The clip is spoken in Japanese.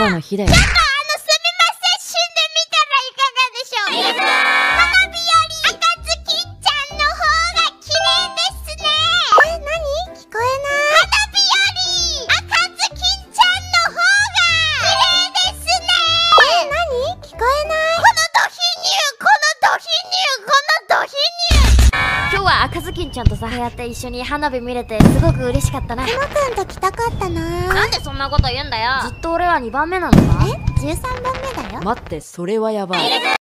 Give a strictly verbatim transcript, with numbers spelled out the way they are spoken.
空の日だよ。 ちょっとあのすみません、死んでみたらいかがでしょう。花火より赤ずきんちゃんの方が綺麗ですね。え、なに？聞こえない。花火より赤ずきんちゃんの方が綺麗ですね。え、なに？聞こえない。このド貧乳、このド貧乳、このド貧乳。 今日は赤ずきんちゃんとさ、やって一緒に花火見れてすごく嬉しかったな。 くまくんと来たかったな。 なんでそんなこと言うんだよ。ずっと俺はにばんめなのか。 え、じゅうさんばんめだよ。 待って、それはやばい。